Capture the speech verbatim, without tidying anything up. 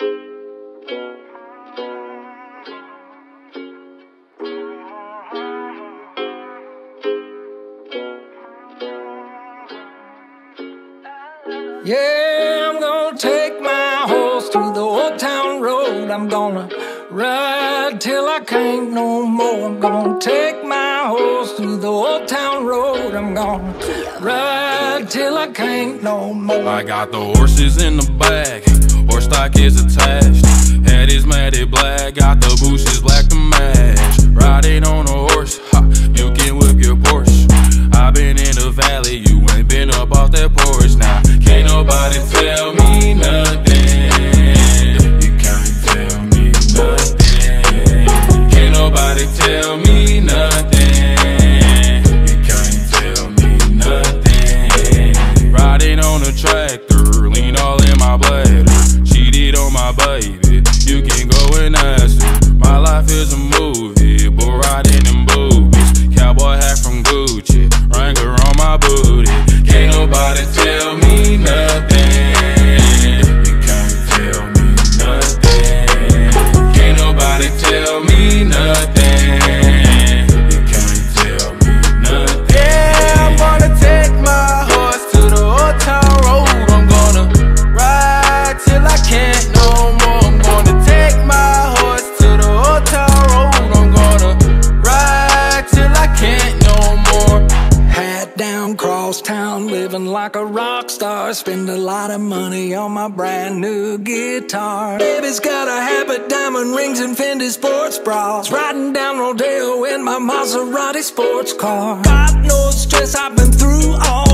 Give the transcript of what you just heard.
Yeah, I'm gonna take my horse through the old town road. I'm gonna ride till I can't no more. I'm gonna take my horse through the old town road. I'm gonna ride till I can't no more. I got the horses in the back, horse stock is attached. Head is matted black, got the bushes black to match. Riding on a horse, ha, you can whip your Porsche. I've been in the valley, you ain't been up off that porch. Now, can't nobody tell me nothing. You can't tell me nothing. Can't nobody tell me nothing. You can't tell me nothing. Riding on a tractor, lean all in my bladder. Cheated on my baby, you can go and ask her. My life is a movie, but riding in boobies. Cowboy hat from Gucci, Wrangler on my booty. Can't nobody tell me nothing. You can't tell me nothing. Can't nobody tell me nothing. You can't tell me nothing. Yeah, I'm gonna take my horse to the old town road. I'm gonna ride till I can't no more. I'm gonna take my horse to the old town road. I'm gonna ride till I can't no more. Hat down, cross town, living like a rock star. Spend a lot of money on my brand new guitar. Baby's got a habit, diamond rings and Fendi sports bras. Riding down Rodeo in my Maserati sports car. God knows stress I've been through all